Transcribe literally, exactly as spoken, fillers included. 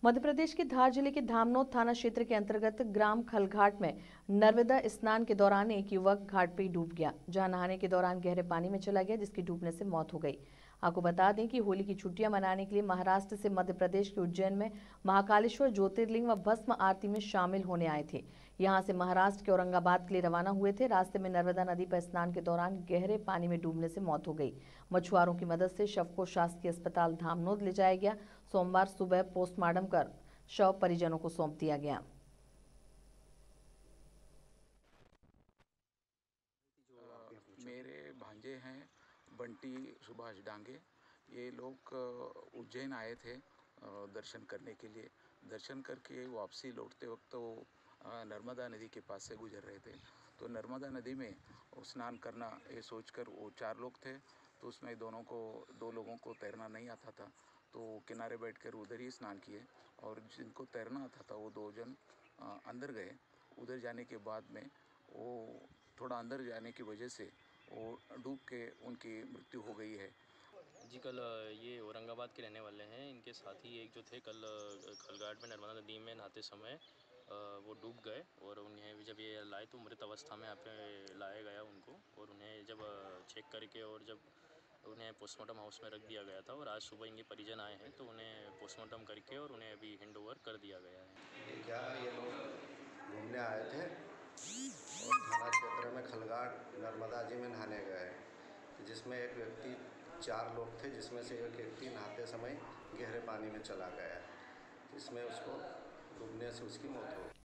मध्य प्रदेश के धार जिले के धामनोद थाना क्षेत्र के अंतर्गत ग्राम खलघाट में नर्मदा स्नान के दौरान एक युवक घाट पे ही डूब गया, जहां नहाने के दौरान गहरे पानी में चला गया, जिसकी डूबने से मौत हो गई। आपको बता दें कि होली की छुट्टियां मनाने के लिए महाराष्ट्र से मध्य प्रदेश के उज्जैन में महाकालेश्वर ज्योतिर्लिंग व भस्म आरती में शामिल होने आए थे। यहां से महाराष्ट्र के औरंगाबाद के लिए रवाना हुए थे। रास्ते में नर्मदा नदी पर स्नान के दौरान गहरे पानी में डूबने से मौत हो गई। मछुआरों की मदद से शव को शासकीय अस्पताल धामनोद ले जाया गया। सोमवार सुबह पोस्टमार्टम कर शव परिजनों को सौंप दिया गया। मेरे भांजे हैं बंटी सुभाष डांगे। ये लोग उज्जैन आए थे दर्शन करने के लिए। दर्शन करके वापसी लौटते वक्त वो नर्मदा नदी के पास से गुजर रहे थे। तो नर्मदा नदी में स्नान करना ये सोचकर वो चार लोग थे। तो उसमें दोनों को दो लोगों को तैरना नहीं आता था, तो किनारे बैठकर उधर ही स्नान किए। और जिनको तैरना आता था वो दो जन अंदर गए। उधर जाने के बाद में वो थोड़ा अंदर जाने की वजह से वो डूब के उनकी मृत्यु हो गई है। जी, कल ये औरंगाबाद के रहने वाले हैं। इनके साथी एक जो थे कल खलघाट में नर्मदा नदी में नहाते समय वो डूब गए और उन्हें जब ये लाए तो मृत अवस्था में यहाँ पे लाया गया उनको। और उन्हें जब चेक करके और जब उन्हें पोस्टमार्टम हाउस में रख दिया गया था और आज सुबह इनके परिजन आए हैं तो उन्हें पोस्टमार्टम करके और उन्हें अभी हैंड ओवर कर दिया गया है। क्या ये लोग घूमने आए थे और थाना क्षेत्र में खलघाट नर्मदा जी में नहाने गए, जिसमें एक व्यक्ति चार लोग थे, जिसमें से एक व्यक्ति नहाते समय गहरे पानी में चला गया, जिसमें उसको डूबने से उसकी मौत हो गई।